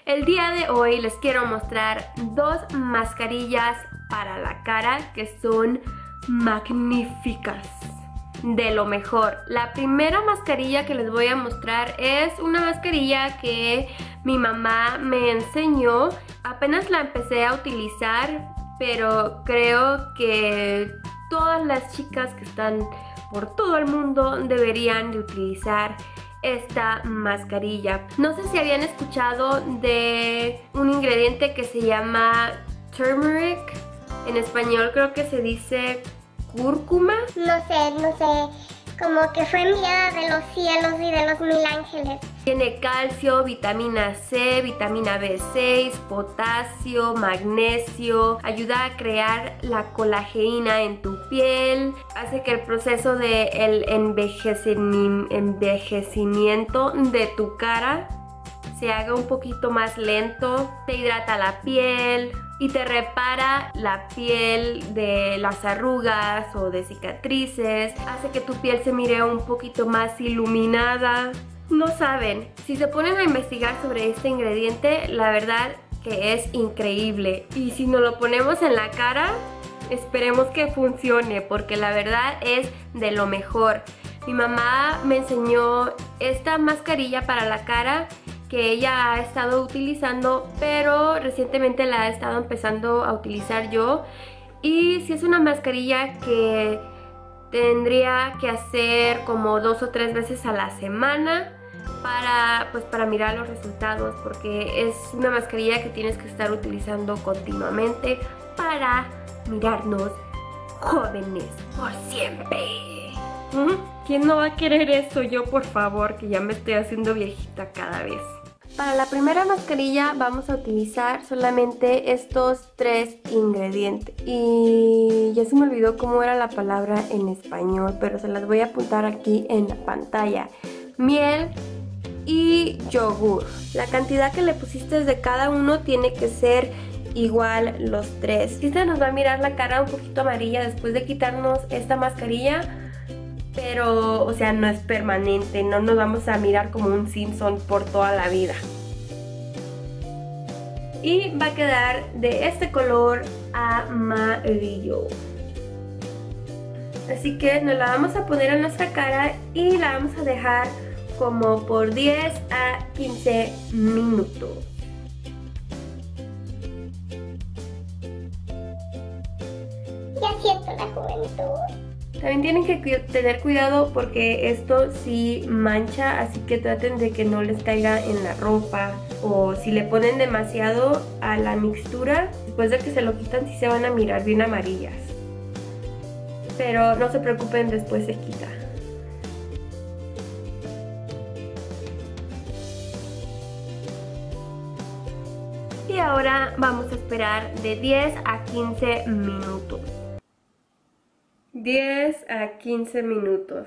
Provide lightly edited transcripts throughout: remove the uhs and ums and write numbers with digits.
El día de hoy les quiero mostrar dos mascarillas para la cara que son magníficas, de lo mejor. La primera mascarilla que les voy a mostrar es una mascarilla que mi mamá me enseñó. Apenas la empecé a utilizar, pero creo que todas las chicas que están por todo el mundo deberían de utilizar esta mascarilla. No sé si habían escuchado de un ingrediente que se llama turmeric. En español creo que se dice cúrcuma. No sé, como que fue enviada de los cielos y de los mil ángeles. Tiene calcio, vitamina C, vitamina B6, potasio, magnesio, ayuda a crear la colagenina en tu piel, hace que el proceso de el envejecimiento de tu cara se haga un poquito más lento, te hidrata la piel y te repara la piel de las arrugas o de cicatrices, hace que tu piel se mire un poquito más iluminada. No saben, si se ponen a investigar sobre este ingrediente, la verdad que es increíble. Y si nos lo ponemos en la cara, esperemos que funcione, porque la verdad es de lo mejor. Mi mamá me enseñó esta mascarilla para la cara que ella ha estado utilizando, pero recientemente la he estado empezando a utilizar yo. Y si es una mascarilla que tendría que hacer como 2 o 3 veces a la semana para mirar los resultados, porque es una mascarilla que tienes que estar utilizando continuamente para mirarnos jóvenes por siempre. ¿Quién no va a querer eso? Yo, por favor, que ya me estoy haciendo viejita cada vez. Para la primera mascarilla vamos a utilizar solamente estos 3 ingredientes. Y ya se me olvidó cómo era la palabra en español, pero se las voy a apuntar aquí en la pantalla. Miel y yogur. La cantidad que le pusiste de cada uno tiene que ser igual los 3. Sí se nos va a mirar la cara un poquito amarilla después de quitarnos esta mascarilla, pero, o sea, no es permanente, no nos vamos a mirar como un Simpson por toda la vida. Y va a quedar de este color amarillo. Así que nos la vamos a poner en nuestra cara y la vamos a dejar como por 10 a 15 minutos. Ya siento la juventud. También tienen que tener cuidado porque esto sí mancha, así que traten de que no les caiga en la ropa. O si le ponen demasiado a la mixtura, después de que se lo quitan sí se van a mirar bien amarillas. Pero no se preocupen, después se quita. Y ahora vamos a esperar de 10 a 15 minutos. 10 a 15 minutos.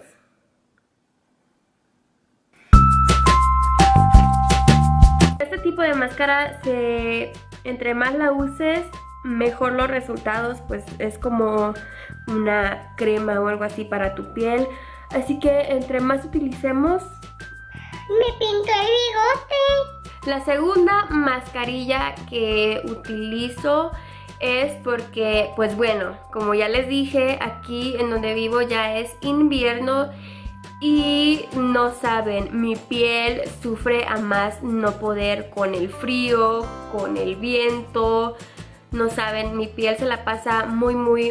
Este tipo de máscara, entre más la uses, mejor los resultados, pues es como una crema o algo así para tu piel. Así que entre más utilicemos... Me pinto el bigote. La segunda mascarilla que utilizo es porque, pues bueno, como ya les dije, aquí en donde vivo ya es invierno y no saben, mi piel sufre a más no poder con el frío, con el viento. No saben, mi piel se la pasa muy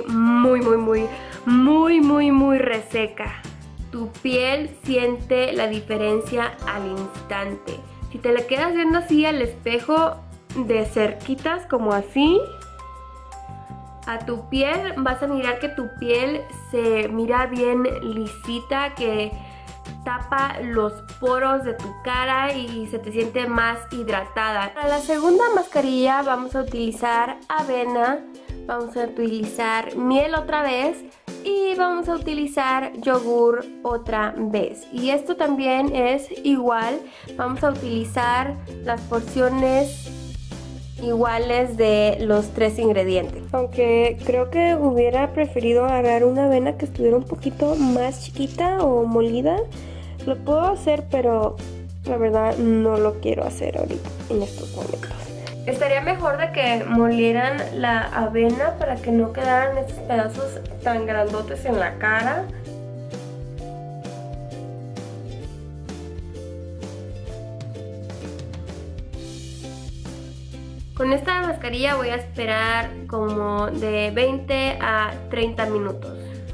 reseca. Tu piel siente la diferencia al instante. Si te la quedas viendo así al espejo de cerquitas como así, a tu piel vas a mirar que tu piel se mira bien lisita, que tapa los poros de tu cara y se te siente más hidratada. Para la segunda mascarilla vamos a utilizar avena, vamos a utilizar miel otra vez y vamos a utilizar yogur otra vez. Y esto también es igual, vamos a utilizar las porciones iguales de los 3 ingredientes. Aunque creo que hubiera preferido agarrar una avena que estuviera un poquito más chiquita o molida. Lo puedo hacer, pero la verdad no lo quiero hacer ahorita en estos momentos. Estaría mejor de que molieran la avena para que no quedaran esos pedazos tan grandotes en la cara. Con esta mascarilla voy a esperar como de 20 a 30 minutos.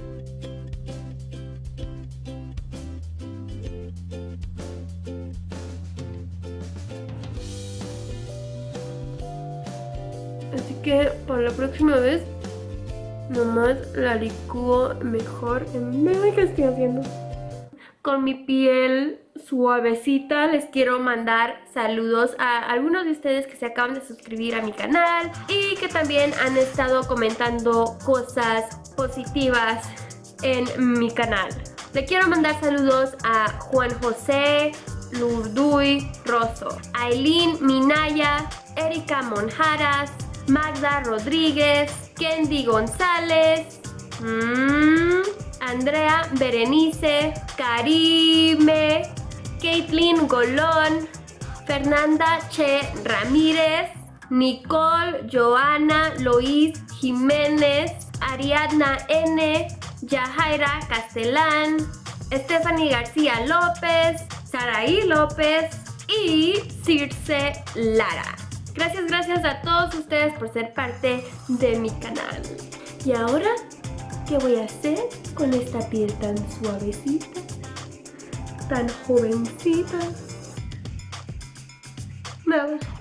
Así que para la próxima vez nomás la licúo mejor. Vean qué estoy haciendo. Con mi piel suavecita les quiero mandar saludos a algunos de ustedes que se acaban de suscribir a mi canal y que también han estado comentando cosas positivas en mi canal. Le quiero mandar saludos a Juan José, Lurduy Rosso, Aileen Minaya, Erika Monjaras, Magda Rodríguez, Kendi González, Andrea Berenice, Karime, Caitlin Golón, Fernanda Che Ramírez, Nicole, Joana, Lois Jiménez, Ariadna N, Yajaira Castellán, Stephanie García López, Saraí López y Circe Lara. Gracias a todos ustedes por ser parte de mi canal. Y ahora, ¿qué voy a hacer con esta piel tan suavecita, tan jovencita? Nada.